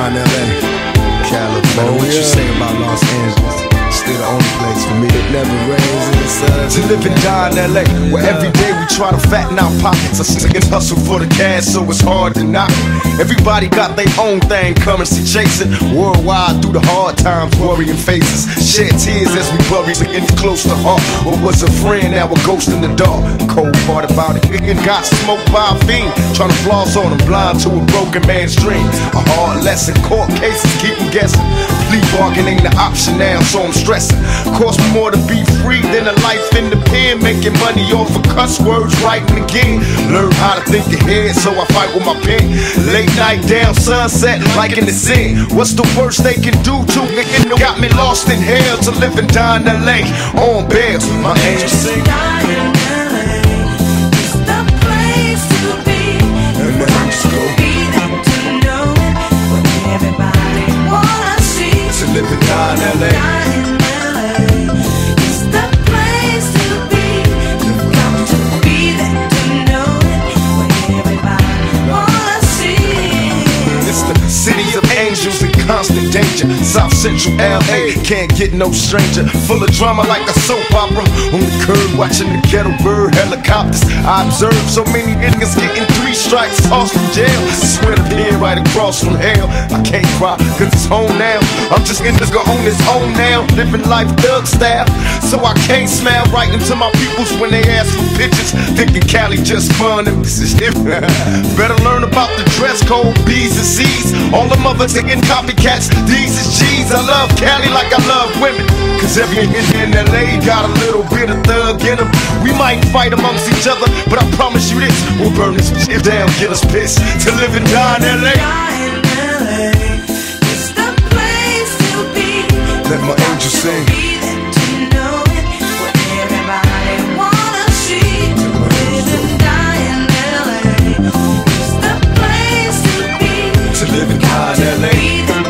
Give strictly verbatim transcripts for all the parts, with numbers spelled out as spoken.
die in L A, California. What you say about Los Angeles? Still the only place for me. It never rains in the sun. To live and die in L A, where every day we try to fatten our pockets. I stick and hustle for the cash, so it's hard to knock it. Everybody got their own thing, currency chasing. Worldwide through the hard times, worrying faces. Shed tears as we bury getting close to heart. What was a friend, now a ghost in the dark. Cold part about it, it got smoked by a fiend. Trying to floss on him, blind to a broken man's dream. A hard lesson, court cases keep him guessing. Plea bargain ain't the option now, so I'm stressing. Cost me more to be free than a life in the pen. Making money off of cuss words, writing again. Learn how to think ahead, so I fight with my pen. Late night down, sunset, like in the sin. What's the worst they can do to me? Got me lost in hell to live and die in L A. On bail, my angels sing. Live and die in L A. It's the place to be. You've got to be there to know it. Where everybody wanna see. It's the city of angels in constant danger. South Central L A can't get no stranger. Full of drama like a soap opera. On the curb watching the ghetto bird helicopters. I observe so many niggas getting three strikes, tossed from jail. I swear to be right across from hell. I can't cry cause it's home now. I'm just gonna go on his own now, living life thug style. So I can't smile right into my peoples when they ask for pictures, thinking Cali just fun and this is different. Better learn about the dress code, B's and C's. All the mothers taking copycats, these is G's. I love Cali like I love women, cause every nigga in L A got a little bit of thug in them. We might fight amongst each other, but I promise you this, we'll burn this shit down, get us pissed. To live and die in L A. Let my angels sing. To live and die in L A.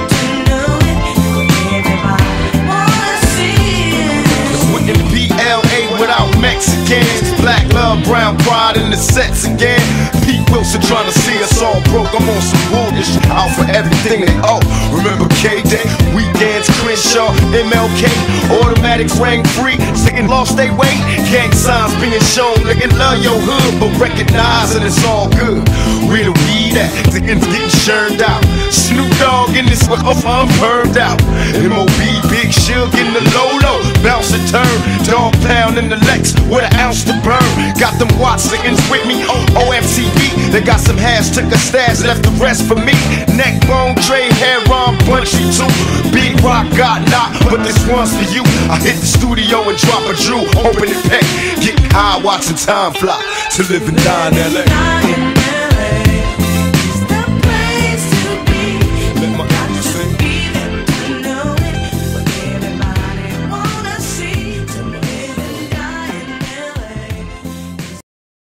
Wouldn't be L A without Mexicans. Black love, brown pride in the sets again. Pete Wilson trying to see us all broke. I'm on some bullshit, out for everything they owe. Remember K-Day, weekends, Crenshaw, M L K, automatics rang free. Singing lost they weight, gang signs being shown. Nigga love your hood, but recognize that it's all good. Where the weed at? Niggas getting churned out. Snoop Dogg in this one, I'm burned out. M O B, Big Shug in the Lolo, bounce and turn. Dog pound in the Lex with an ounce to burn. Got them Watts singing with me on O M T V. They got some hash, took a stash, left the rest for me. Neck bone, trade, hair on, punchy too. Big rock got knocked, but this one's for you. I hit the studio and drop a Drew, open it pack, get high, watching time fly. To live and die in L A.